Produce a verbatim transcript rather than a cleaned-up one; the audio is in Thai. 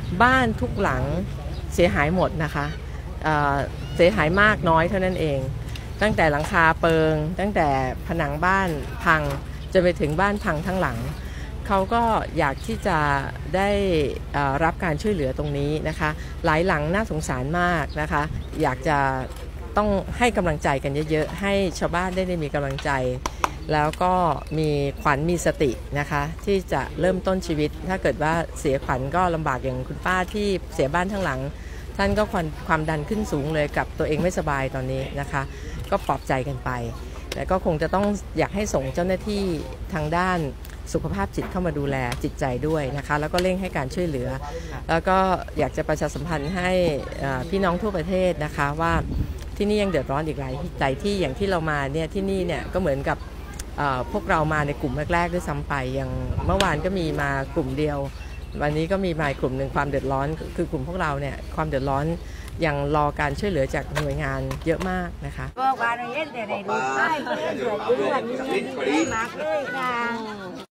บ้านทุกหลังเสียหายหมดนะคะเสียหายมากน้อยเท่านั้นเองตั้งแต่หลังคาเปิงตั้งแต่ผนังบ้านพังจนไปถึงบ้านพังทั้งหลังเขาก็อยากที่จะได้รับการช่วยเหลือตรงนี้นะคะหลายหลังน่าสงสารมากนะคะอยากจะต้องให้กำลังใจกันเยอะๆให้ชาวบ้านได้ได้มีกำลังใจแล้วก็มีขวัญมีสตินะคะที่จะเริ่มต้นชีวิตถ้าเกิดว่าเสียขวัญก็ลำบากอย่างคุณป้าที่เสียบ้านทั้งหลังท่านก็ความความดันขึ้นสูงเลยกับตัวเองไม่สบายตอนนี้นะคะก็ปลอบใจกันไปแต่ก็คงจะต้องอยากให้ส่งเจ้าหน้าที่ทางด้านสุขภาพจิตเข้ามาดูแลจิตใจด้วยนะคะแล้วก็เร่งให้การช่วยเหลือแล้วก็อยากจะประชาสัมพันธ์ให้พี่น้องทั่วประเทศนะคะว่าที่นี่ยังเดือดร้อนอีกหลายหลายที่อย่างที่เรามาเนี่ยที่นี่เนี่ยก็เหมือนกับพวกเรามาในกลุ่มแรกๆด้วยซ้ำไปอย่างเมื่อวานก็มีมากลุ่มเดียววันนี้ก็มีมากลุ่มหนึ่งความเดือดร้อนคือกลุ่มพวกเราเนี่ยความเดือดร้อนยังรอการช่วยเหลือจากหน่วยงานเยอะมากนะคะบอกว่าเราเห็นแต่ในรูปได้เพื่อนสวยด้วยมีเงินมากเลยค่ะ